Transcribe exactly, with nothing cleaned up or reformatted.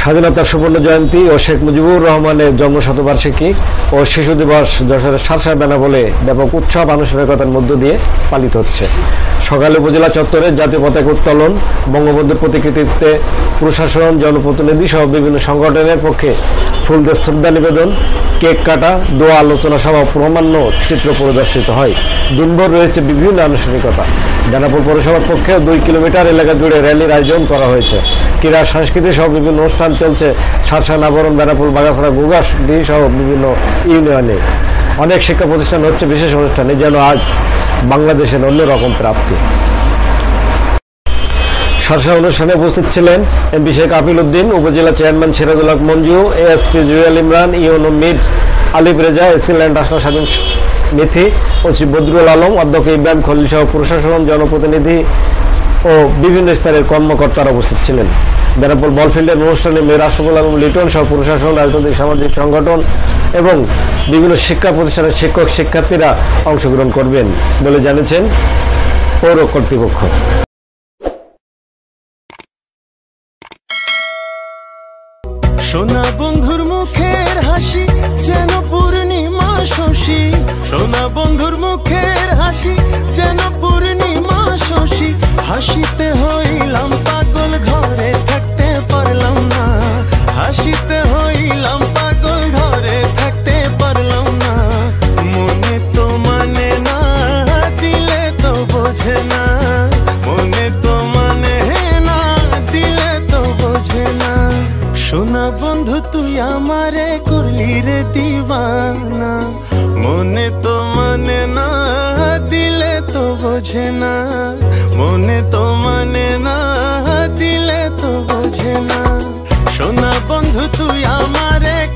স্বাধীনতার সুবর্ণ জয়ন্তী ও শেখ মুজিবুর রহমানের জন্মশতবার্ষিকী ও শিশু দিবস যশোরের সারসা বেনাপোলে ব্যাপক উৎসব আনুষ্ঠানিকতার মধ্য দিয়ে পালিত হচ্ছে। সকালে উপজেলা চত্বরে জাতীয় পতাকা উত্তোলন, বঙ্গবন্ধুর প্রতিকৃতিতে প্রশাসন, জনপ্রতিনিধি সহ বিভিন্ন সংগঠনের পক্ষে ফুল দিয়ে শ্রদ্ধা নিবেদন, কেক কাটা, দোয়া, আলোচনা সভা, প্রমাণ্য চিত্র প্রদর্শিত হয়। দিনভর রয়েছে বিভিন্ন আনুষ্ঠানিকতা। বেনাপোল পৌরসভার পক্ষে দুই কিলোমিটার এলাকা জুড়ে র্যালির আয়োজন করা হয়েছে। ক্রীড়া, সংস্কৃতি সহ বিভিন্ন অনুষ্ঠান চলছে সারসা, নাবরণ, বেনাপোল, বাগারপাড়া, গোগাসডি সহ বিভিন্ন ইউনিয়নে। অনেক শিক্ষা প্রতিষ্ঠান হচ্ছে বিশেষ অনুষ্ঠানে, যেন আজ বাংলাদেশের অন্যরকম প্রাপ্তি। সারসা অনুষ্ঠানে উপস্থিত ছিলেন MP Sheikh Apil Uddin, upazila chairman Sirajul Haque Manju, ASP Jewel Imran, UNO Mir Alif Reza, AC land রাষ্ট্র স্বাধীন মিথি, ওসি বদরুল আলম, অধ্যক্ষ ইব্রাহিম খলিল সহ প্রশাসন, জনপ্রতিনিধি ও বিভিন্ন স্তরের কর্মকর্তারা উপস্থিত ছিলেন। বেনাপোল বলফিল্ডের অনুষ্ঠানে মেয়র আশরাফুল আলম লিটন সহ প্রশাসন, রাজনৈতিক, সামাজিক সংগঠন এবং বিভিন্ন শিক্ষা প্রতিষ্ঠানের শিক্ষক শিক্ষার্থীরা অংশগ্রহণ করবেন বলে জানিয়েছেন পৌর কর্তৃপক্ষ। সোনা বন্ধুর মুখের হাসি যেন পূর্ণিমা শশী, সোনা বন্ধুর মুখের হাসি যেন পূর্ণিমা শশী। হাসিতে হইলাম পাগল, ঘরে থাকতে পারলাম না, হাসিতে হইলাম পাগল, ঘরে থাকতে পারলাম না। মনে তো মানে না, দিলে তো বোঝে না, মনে তো মানে না, দিলে তো বোঝে না। সোনা বন্ধু তুই আমারে করলি রে দিওয়ানা, মনে তো মানে না, দিলে তো বোঝে না, মনে তো মানে না, দিলে তো বোঝে না। সোনা বন্ধু তুই আমারে